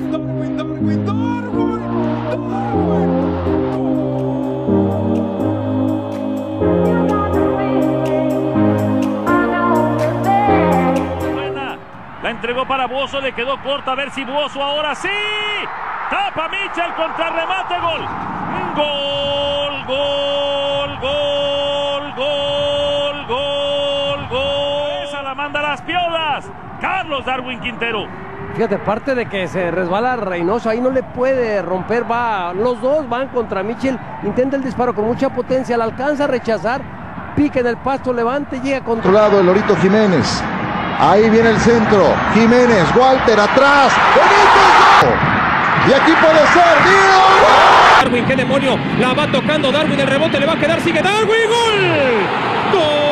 La entregó para Buoso, le quedó corta, a ver si Buoso ahora sí. Tapa Michel, contra remate, gol. Gol, gol, gol, gol, gol, gol. Esa la manda a las piolas. Carlos Darwin Quintero. Fíjate, aparte de que se resbala Reynoso, ahí no le puede romper, los dos van contra Michel, intenta el disparo con mucha potencia, la alcanza a rechazar, pica en el pasto, levante, llega contra... Otro lado, el Lorito Jiménez, ahí viene el centro, Jiménez, Walter atrás, Benítez, y aquí puede ser, ¡Dios! Darwin, qué demonio, la va tocando Darwin, el rebote le va a quedar, sigue Darwin, ¡gol! ¡Gol!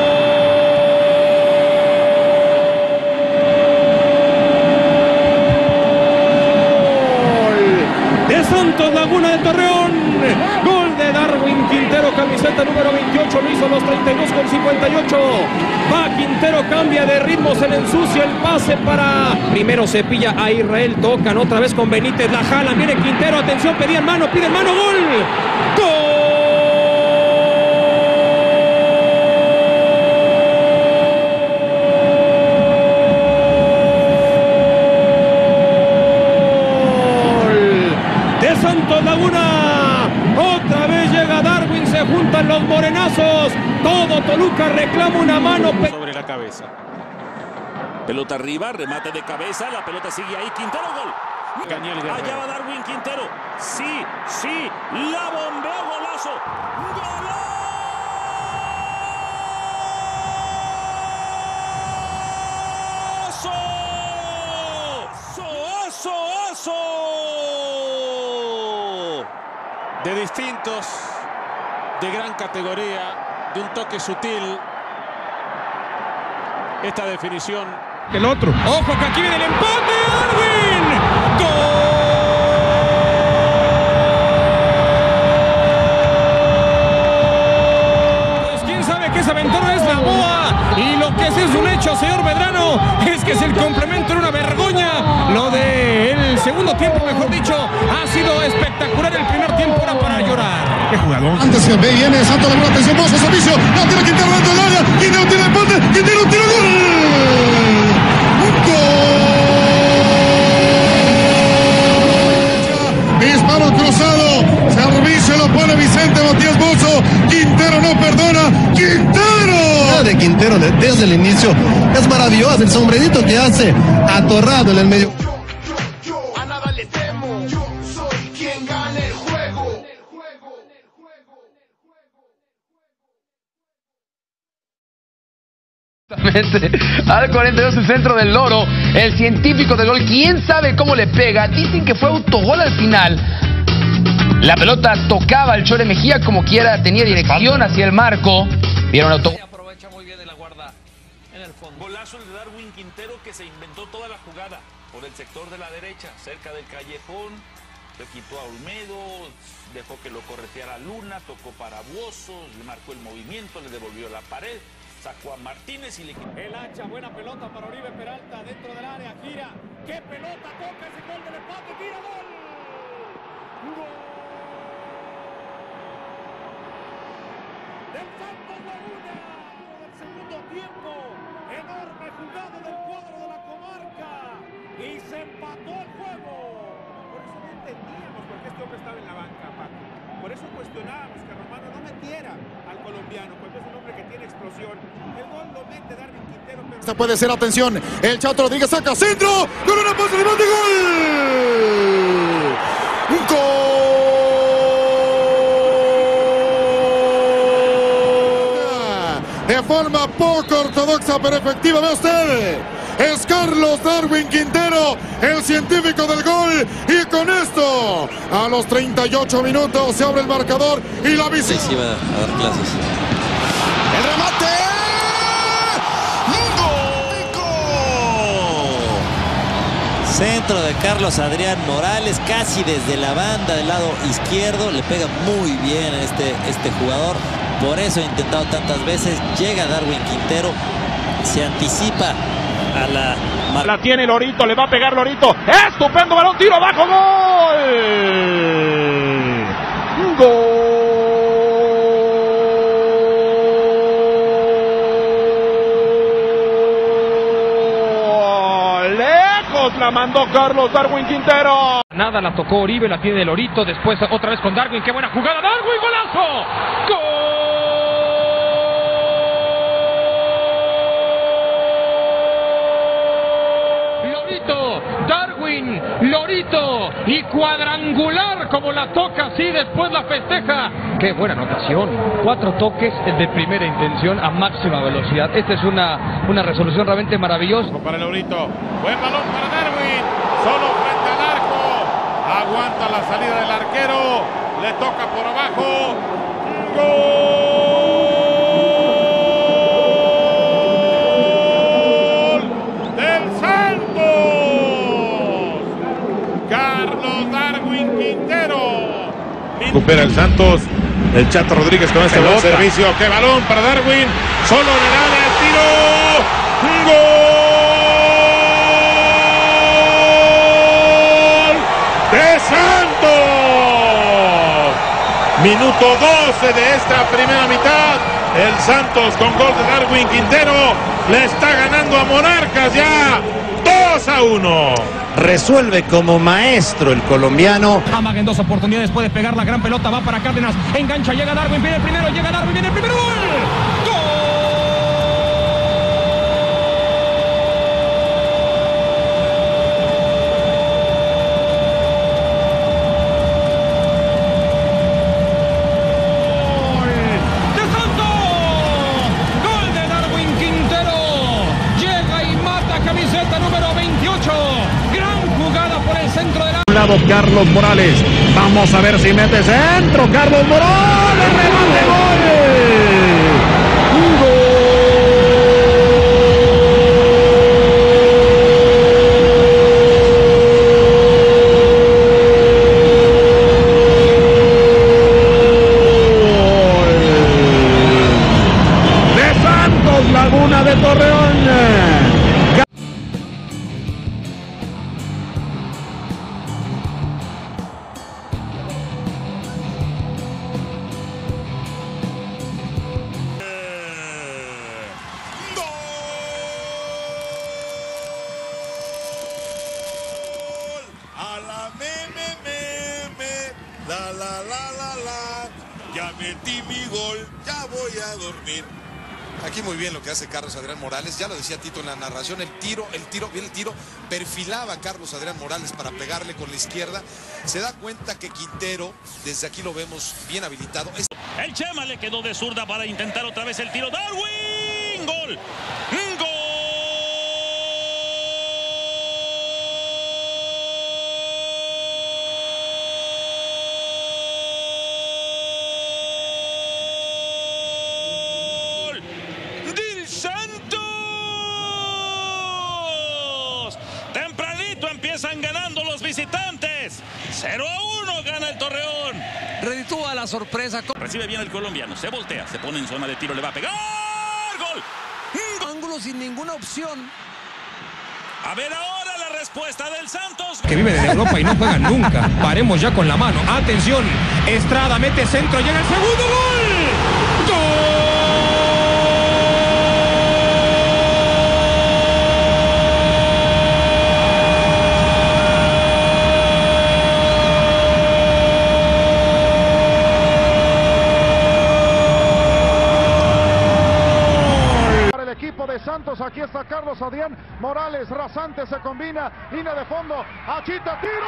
Santos Laguna de Torreón, gol de Darwin Quintero, camiseta número 28, lo hizo a los 32:58. Va Quintero, cambia de ritmo, se le ensucia el pase para... Primero se pilla a Israel, tocan otra vez con Benítez, la jala, viene Quintero, atención, pide mano, gol. ¡Gol! Santos Laguna, otra vez llega Darwin, se juntan los morenazos, todo Toluca reclama una mano sobre la cabeza. Pelota arriba, remate de cabeza, la pelota sigue ahí, Quintero, gol. Allá va Darwin Quintero, sí, la bombeó, golazo. ¡Golazo! De distintos, de gran categoría, de un toque sutil. Esta definición. El otro. Ojo que aquí viene el empate, Darwin. ¡Gol! Pues quién sabe que esa ventana es la boa. Y lo que es un hecho, señor Medrano, es que es el complemento, era una vergüenza. Lo del segundo tiempo, mejor dicho, ha sido espectacular. El primer tiempo era para llorar. ¡Qué jugador! Antes se ve, viene Santos Laguna, atención, Buoso, servicio. La tira Quintero dentro del área. Quintero tira el empate. Quintero tira gol. ¡Gol! Disparo cruzado. Servicio lo pone Vicente Matías Buoso. Quintero no perdona. ¡Quintero! De Quintero desde el inicio es maravilloso. El sombrerito que hace atorrado en el medio. Al 42 el centro del Loro, el científico del gol, quién sabe cómo le pega, dicen que fue autogol al final. La pelota tocaba al Chore Mejía como quiera, tenía dirección hacia el marco. Vieron autogol. Aprovecha muy bien de la guarda en el fondo. Golazo el de Darwin Quintero, que se inventó toda la jugada por el sector de la derecha, cerca del callejón. Le quitó a Olmedo, dejó que lo correteara Luna, tocó para Buoso, le marcó el movimiento, le devolvió la pared. Sacó a Martínez y le quitó. El hacha, buena pelota para Oribe Peralta dentro del área, gira. ¡Qué pelota! Toca ese gol del empate, tira gol. ¡Gol! Del Santos Laguna. Del segundo tiempo. Enorme jugada del cuadro de la comarca. Y se empató el juego. Por eso no entendíamos por qué este hombre estaba en la banca, Paco. Por eso cuestionábamos que Romano no metiera al colombiano, porque es un hombre que tiene explosión. El gol lo mete Darwin Quintero. Pero... Esta puede ser, atención, el Chato Rodríguez saca centro, con una pase de gol. ¡Gol! De forma poco ortodoxa, pero efectiva, ve usted. Es Carlos Darwin Quintero, el científico del gol, y con esto, a los 38 minutos, se abre el marcador y la visita. Sí, va a dar clases. El remate. ¡Gol! Centro de Carlos Adrián Morales, casi desde la banda del lado izquierdo, le pega muy bien a este jugador, por eso ha intentado tantas veces, llega Darwin Quintero, se anticipa a la La tiene Lorito, le va a pegar Lorito. Estupendo balón, tiro abajo, gol. Gol. Lejos la mandó Carlos Darwin Quintero. Nada, la tocó Oribe, la tiene Lorito, después otra vez con Darwin, qué buena jugada, Darwin, golazo. ¡Gol! Darwin, Lorito y cuadrangular como la toca así, después la festeja. Qué buena anotación, 4 toques de primera intención a máxima velocidad. Esta es una resolución realmente maravillosa. Para Lorito, buen balón para Darwin, solo frente al arco, aguanta la salida del arquero, le toca por abajo, ¡gol! Recupera el Santos, el Chato Rodríguez con este buen servicio. ¡Qué balón para Darwin! Solo en el área, el tiro. ¡Gol de Santos! Minuto 12 de esta primera mitad. El Santos con gol de Darwin Quintero le está ganando a Monarcas ya 2-1. Resuelve como maestro el colombiano. Amaga en 2 oportunidades, puede pegar la gran pelota, va para Cárdenas, engancha, llega Darwin, viene el primero, llega Darwin, viene el primero, ¡gol! Carlos Morales, vamos a ver si mete centro, Carlos Morales, remate, gol. De Santos Laguna de Torreón. Ya metí mi gol, ya voy a dormir. Aquí muy bien lo que hace Carlos Adrián Morales, ya lo decía Tito en la narración, el tiro, perfilaba a Carlos Adrián Morales para pegarle con la izquierda, se da cuenta que Quintero, desde aquí lo vemos bien habilitado. El Chema le quedó de zurda para intentar otra vez el tiro, Darwin, gol, gol. Tempranito empiezan ganando los visitantes. 0-1 gana el Torreón. Reditúa la sorpresa. Recibe bien el colombiano, se voltea, se pone en zona de tiro, le va a pegar. ¡Gol! Ángulo sin ninguna opción. A ver ahora la respuesta del Santos. Que viven en Europa y no juegan nunca. Paremos ya con la mano. Atención. Estrada mete centro, llega el segundo gol. ¡Gol! Santos, aquí está Carlos Adrián Morales, rasante, se combina, línea de fondo, achita, tiro,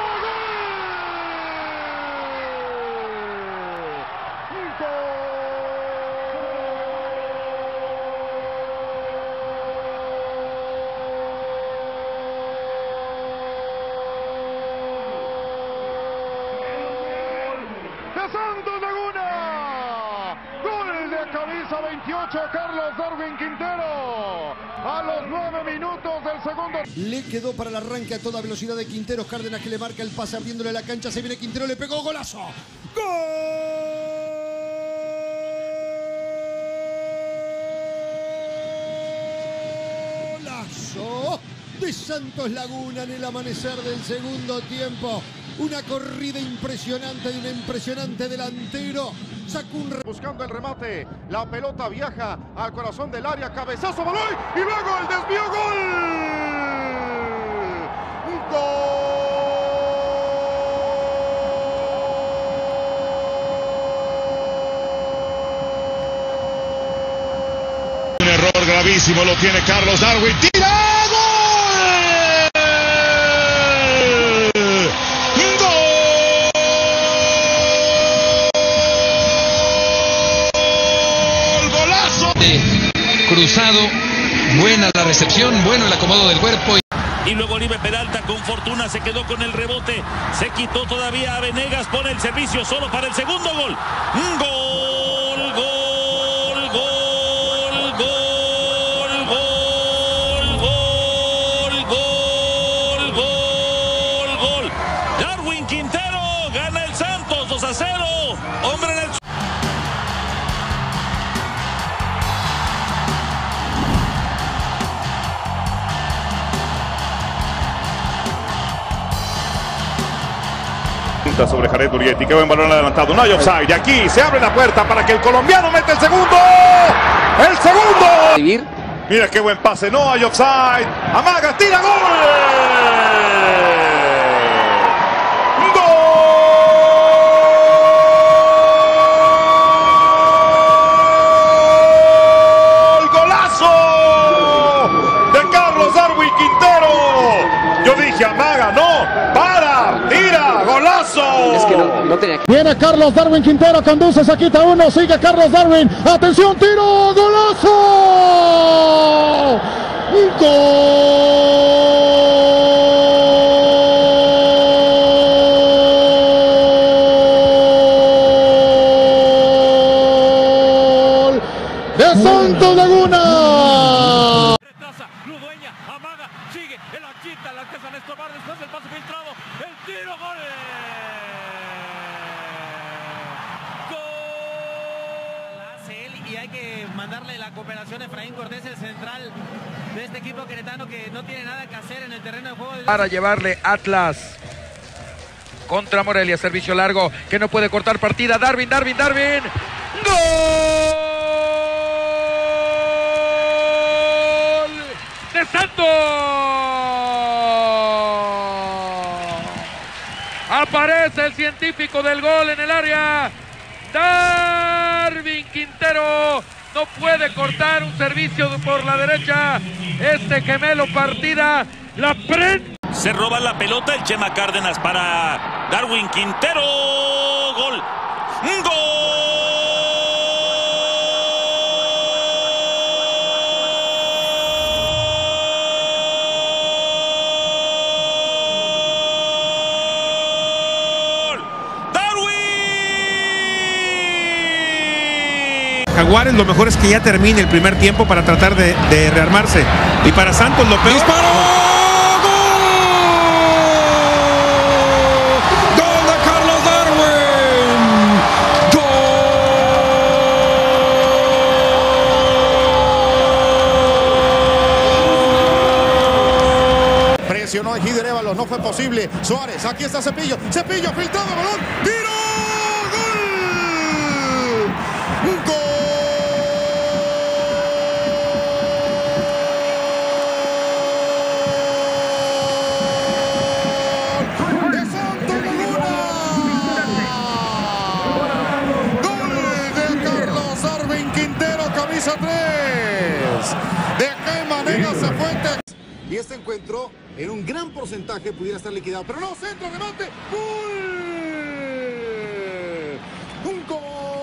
gol de Santos Laguna, gol de camisa 28, Carlos Darwin Quintero. A los 9 minutos del segundo. Le quedó para el arranque a toda velocidad de Quintero. Cárdenas que le marca el pase abriéndole la cancha. Se viene Quintero, le pegó, golazo. Golazo de Santos Laguna en el amanecer del segundo tiempo. Una corrida impresionante de un impresionante delantero. Sacó un... Buscando el remate, la pelota viaja al corazón del área, cabezazo, Baloy, y luego el desvío, ¡gol! Un error gravísimo lo tiene Carlos Darwin, ¡tira! Cruzado, buena la recepción, bueno el acomodo del cuerpo. Y luego Oribe Peralta con fortuna se quedó con el rebote, se quitó todavía a Venegas, pone el servicio solo para el segundo gol. Gol, gol, gol, gol, gol, gol, gol, gol, gol. Darwin Quintero gana el Santos 2-0. Hombre en el... sobre Jared Urietti, qué buen balón adelantado, no hay offside, aquí se abre la puerta para que el colombiano meta el segundo, mira qué buen pase, no hay offside, amaga, tira, gol, golazo de Carlos Darwin Quintero, yo dije amaga, no, para, tira, golazo. Es que no tenía que... Viene Carlos Darwin Quintero, conduce, se quita uno, sigue Carlos Darwin, atención, tiro, golazo, gol de Santos Laguna. Ludueña, amaga, sigue, el achita, la alcanza Néstor Bar, después del pase filtrado, el tiro, gol. Y hay que mandarle la cooperación a Efraín Cortés, el central de este equipo queretano que no tiene nada que hacer en el terreno de juego. Para llevarle Atlas contra Morelia, servicio largo que no puede cortar partida. Darwin, ¡gol! ¡De Santos! Aparece el científico del gol en el área. Darwin Quintero no puede cortar un servicio por la derecha. Este gemelo partida la prende. Se roba la pelota el Chema Cárdenas para Darwin Quintero. Gol. ¡Gol! Jaguares, lo mejor es que ya termine el primer tiempo para tratar de rearmarse. Y para Santos lo peor... ¡Disparó! ¡Gol! ¡Gol de Carlos Darwin! ¡Gol! Presionó a Egidio Arévalos, no fue posible. Suárez, aquí está Cepillo. Cepillo, filtrado, balón. ¡Tiro! ¡Gol! ¡Gol! Camisa 3. ¿De qué manera se fue? Y este encuentro, en un gran porcentaje, pudiera estar liquidado. Pero no, centro, remate. ¡Gol! ¡Un gol!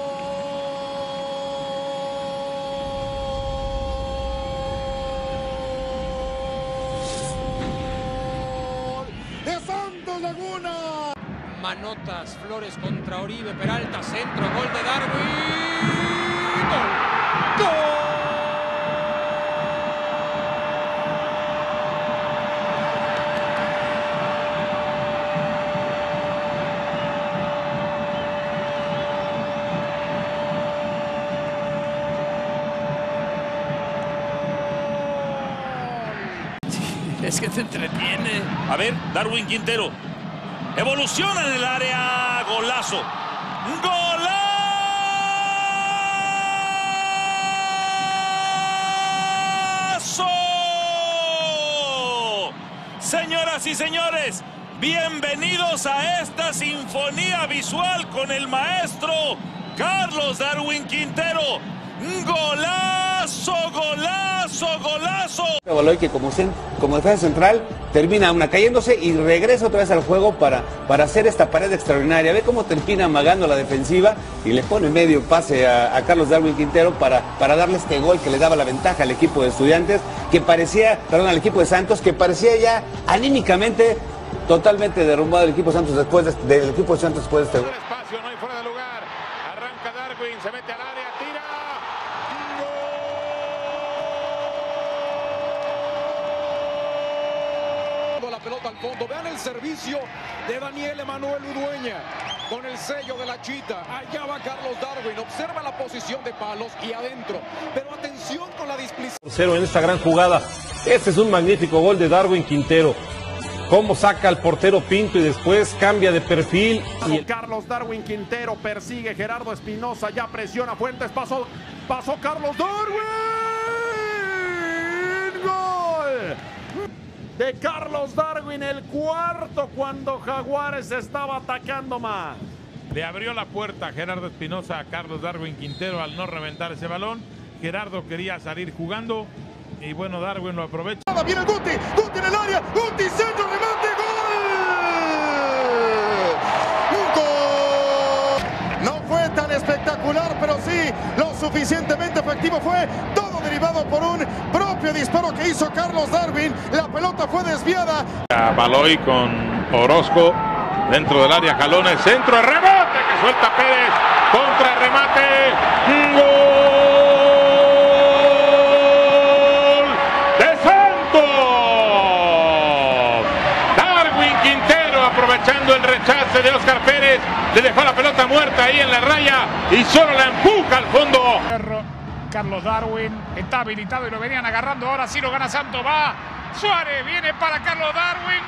¡De Santos Laguna! Manotas, Flores contra Oribe, Peralta, centro, gol de Darwin. ¡Gol! Es que te entretiene. A ver, Darwin Quintero. Evoluciona en el área. Golazo. ¡Golazo! Señoras y señores, bienvenidos a esta sinfonía visual con el maestro Carlos Darwin Quintero. ¡Golazo, golazo, golazo! Baloy que como defensa central termina una cayéndose y regresa otra vez al juego para hacer esta pared extraordinaria. Ve cómo termina amagando la defensiva y le pone medio pase a Carlos Darwin Quintero para darle este gol que le daba la ventaja al equipo de Estudiantes, que parecía, perdón, al equipo de Santos, que parecía ya anímicamente totalmente derrumbado el equipo de Santos después del equipo de Santos después de este gol. Espacio, no hay fuera de lugar. Arranca Darwin, se mete al área, tira. La pelota al fondo. Vean el servicio de Daniel Emanuel Udueña con el sello de la chita. Allá va Carlos Darwin. Observa la posición de palos y adentro. Pero atención con la displicencia. En esta gran jugada. Este es un magnífico gol de Darwin Quintero. Cómo saca al portero Pinto y después cambia de perfil. Y Carlos Darwin Quintero persigue Gerardo Espinosa. Ya presiona Fuentes. Pasó Carlos Darwin. ¡Gol! De Carlos Darwin, el cuarto cuando Jaguares estaba atacando más. Le abrió la puerta Gerardo Espinosa a Carlos Darwin Quintero al no reventar ese balón. Gerardo quería salir jugando y bueno, Darwin lo aprovecha. Viene Guti en el área, Guti, centro, remate, gol. No fue tan espectacular, pero sí lo suficientemente efectivo. Fue todo derivado por un propio disparo que hizo Carlos Darwin. La pelota fue desviada. Baloy con Orozco dentro del área, jalones, centro, remate que suelta Pérez, contra remate, gol de Santos. Darwin Quintero aprovechando el rechace de Oscar Pérez, le dejó la pelota muerta ahí en la raya y solo la empuja al fondo. Carlos Darwin está habilitado y lo venían agarrando. Ahora sí lo gana Santos. Va Suárez, viene para Carlos Darwin.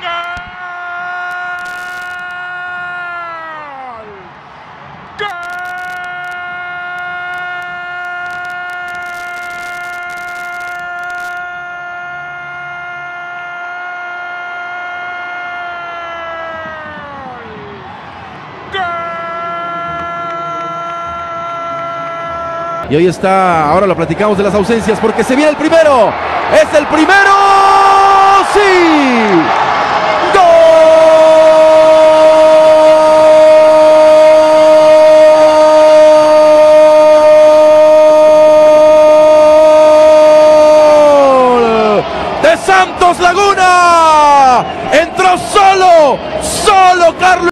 ¡Gol! ¡Gol! Y hoy está, ahora lo platicamos de las ausencias porque se viene el primero. ¡Es el primero! ¡Sí! ¡Gol! ¡De Santos Laguna! Entró solo Carlos.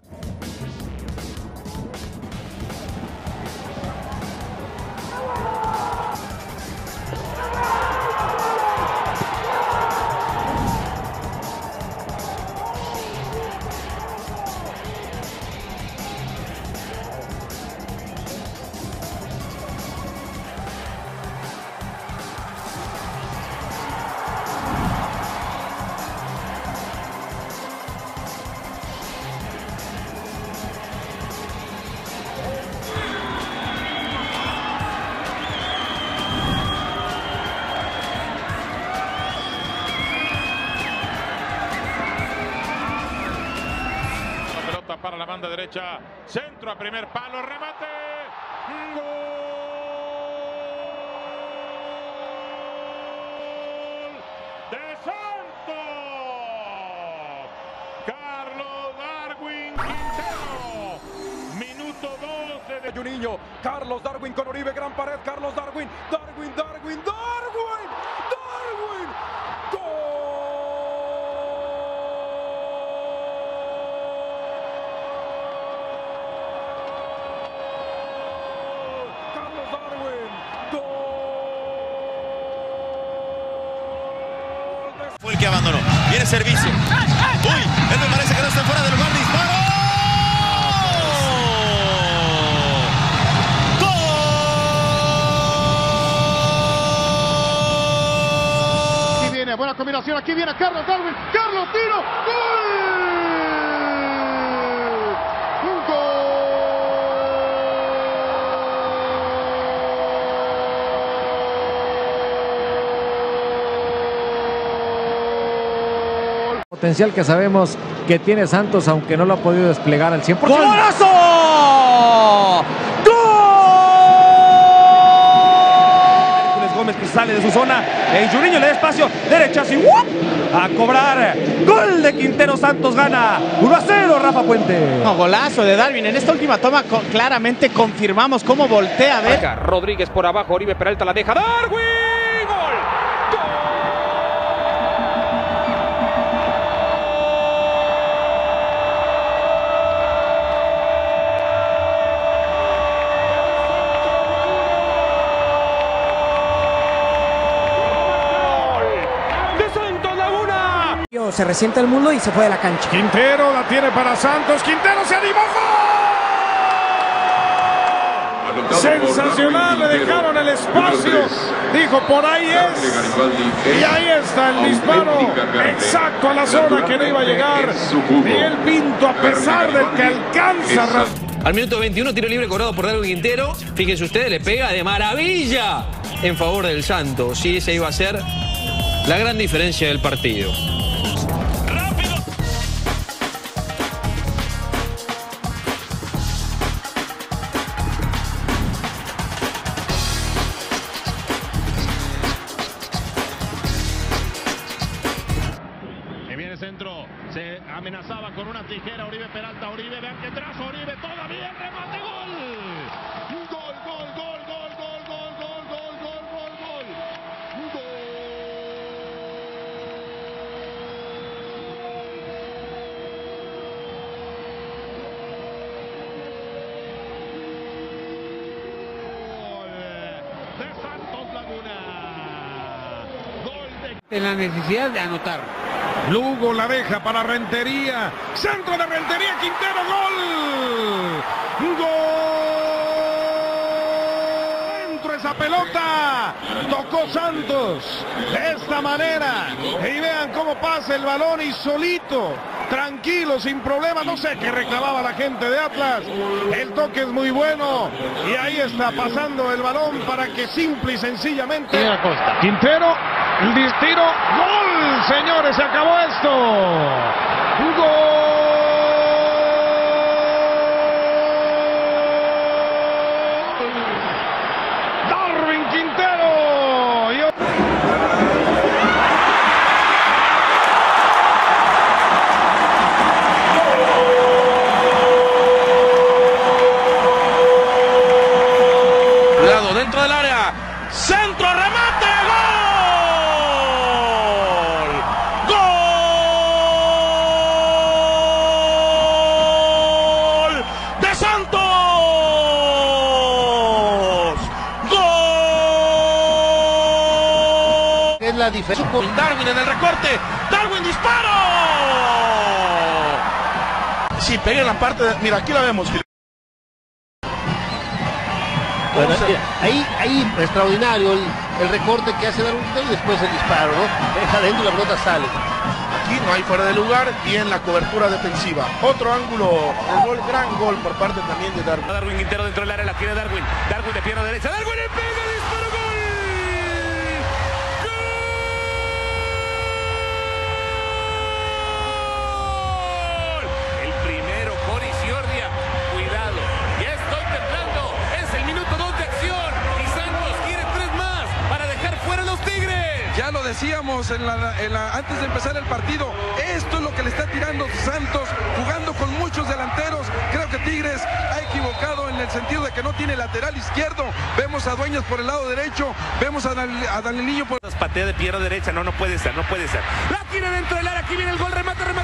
Para la banda derecha, centro a primer palo, remate, gol de Santos. Carlos Darwin Quintero, minuto 12 de Juninho. Carlos Darwin con Oribe, gran pared. Carlos Darwin. Darwin. Fue el que abandonó. Viene servicio. Uy, él me parece que no está fuera del lugar. Disparo. ¡Gol! Y viene, buena combinación. combinación. Aquí viene Carlos Darwin. Carlos, tiro. ¡Gol! Potencial que sabemos que tiene Santos, aunque no lo ha podido desplegar al 100%. ¡Golazo! Gómez que sale de su zona, Juninho le da espacio, derecha así, a cobrar, gol de Quintero. Santos gana 1-0, Rafa Puente. No, golazo de Darwin, en esta última toma claramente confirmamos cómo voltea a ver. Rodríguez por abajo, Oribe Peralta la deja, Darwin, gol. Se resienta el mundo y se fue de la cancha. Quintero la tiene para Santos. Quintero se animó. ¡Gol! Sensacional, le dejaron el espacio. Dijo, por ahí es. Y ahí está el disparo. Exacto a la zona que no iba a llegar. Miguel Pinto, a pesar de que alcanza. Al minuto 21, tiro libre cobrado por Darwin Quintero. Fíjense ustedes, le pega de maravilla en favor del Santos. Sí, esa iba a ser la gran diferencia del partido. Centro, se amenazaba con una tijera Oribe Peralta, Oribe, vean que trajo Oribe, todavía el remate, gol. Gol, gol, gol, gol, gol, gol, gol, gol, gol, gol, gol. Gol de Santos Laguna. Gol de la necesidad de anotar. Lugo la deja para Rentería. Centro de Rentería, Quintero, gol. Gol. Dentro esa pelota. Tocó Santos de esta manera. Y vean cómo pasa el balón y solito. Tranquilo, sin problema. No sé qué reclamaba la gente de Atlas. El toque es muy bueno. Y ahí está pasando el balón para que simple y sencillamente. Quintero. El tiro, gol, señores, se acabó esto. Gol. Darwin Quintero. Cuidado, dentro del área. Centro, remate, gol. La diferencia con Darwin en el recorte. Darwin, disparo. Sí, pega en la parte de, mira, aquí la vemos. Bueno, ahí extraordinario el recorte que hace Darwin y después el disparo, ¿no? Deja adentro y la pelota sale. Aquí no hay fuera de lugar y en la cobertura defensiva. Otro ángulo, el gol, gran gol por parte también de Darwin. Darwin Quintero dentro del área, la tiene Darwin. Darwin de pierna derecha. Darwin le pega, disparo, gol. Ya lo decíamos antes de empezar el partido, esto es lo que le está tirando Santos, jugando con muchos delanteros. Creo que Tigres ha equivocado en el sentido de que no tiene lateral izquierdo. Vemos a Dueñas por el lado derecho, vemos a Daniliño por... Patea de pierna derecha, no puede ser, no puede ser. La tiene dentro del área, aquí viene el gol, remate, gol.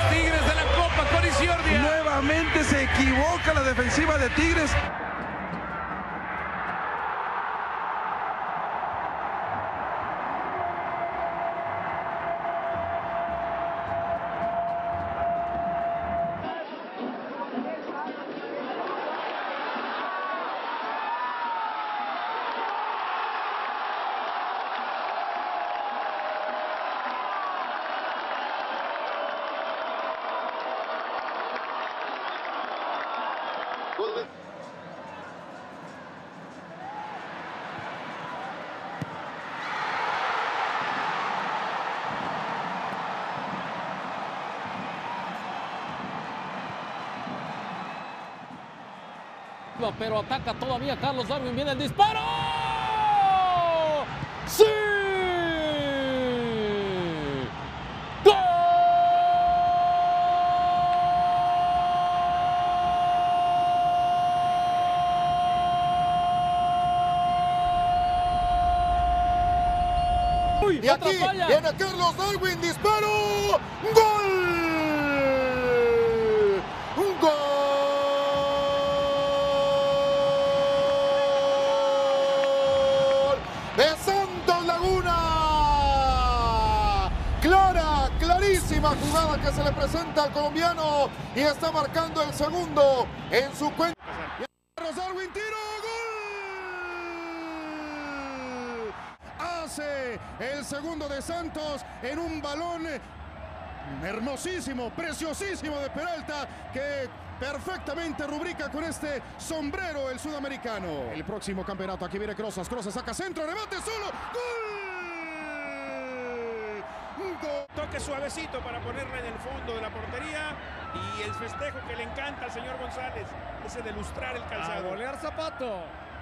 Nuevamente se equivoca la defensiva de Tigres. Pero ataca todavía Carlos Darwin, viene el disparo. ¡Sí! ¡Gol! Y aquí viene Carlos Darwin, disparo. ¡Gol! ¡Un gol! De Santos Laguna. Clarísima jugada que se le presenta al colombiano y está marcando el segundo en su cuenta. Carlos Darwin, tiro, gol. Hace el segundo de Santos en un balón hermosísimo, preciosísimo de Peralta, que perfectamente rubrica con este sombrero el sudamericano. El próximo campeonato, aquí viene Crozas, saca centro, remate solo, ¡gol! ¡Gol! Toque suavecito para ponerla en el fondo de la portería y el festejo que le encanta al señor González, ese de lustrar el calzado. A golear Zapato.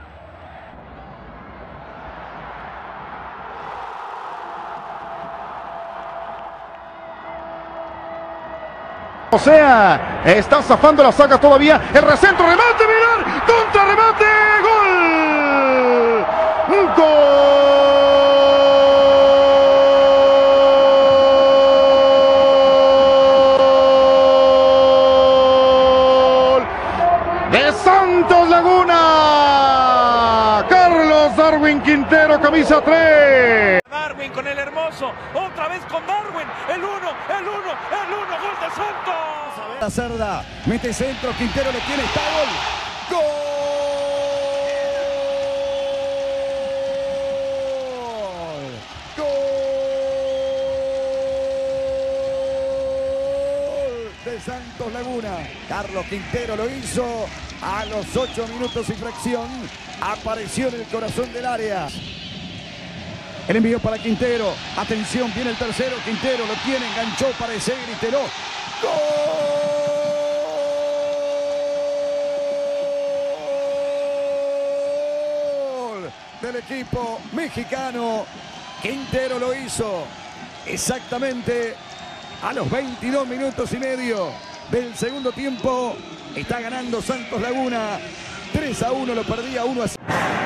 O sea, está zafando la saga todavía. El recentro, remate, mirar, contra remate, gol. Gol de Santos Laguna. Carlos Darwin Quintero, camisa 3. Darwin con el hermoso, otra vez con Darwin, el uno, gol de Santos. La Cerda, mete centro, Quintero le tiene, está gol. ¡Gol! ¡Gol! De Santos Laguna. Carlos Quintero lo hizo a los 8 minutos y fracción. Apareció en el corazón del área. El envío para Quintero. Atención, viene el tercero. Quintero lo tiene, enganchó para ese griteró. ¡Gol! Del equipo mexicano. Quintero lo hizo exactamente a los 22 minutos y medio del segundo tiempo. Está ganando Santos Laguna. 3-1, lo perdía 1-0.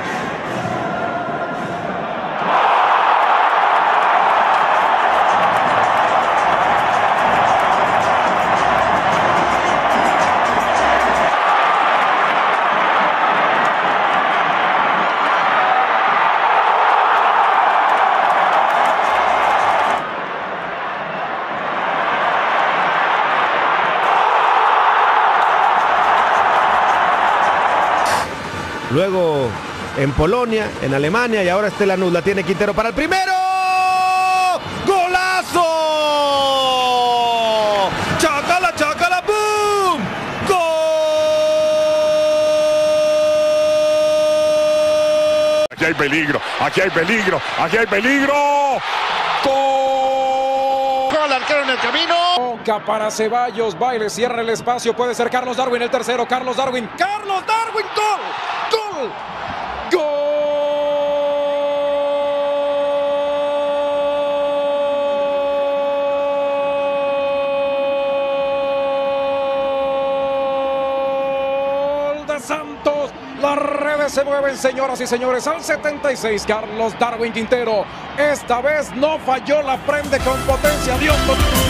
Luego en Polonia, en Alemania y ahora Lanús la tiene Quintero para el primero. ¡Golazo! ¡Chácala, chácala, boom! ¡Gol! Aquí hay peligro, aquí hay peligro, aquí hay peligro. ¡Gol! El arquero en el camino. Toca para Ceballos, baile, cierra el espacio, puede ser Carlos Darwin el tercero, Carlos Darwin, ¡gol! ¡Gol de Santos! Las redes se mueven, señoras y señores, al 76, Carlos Darwin Quintero. Esta vez no falló, la prende con potencia, Dios.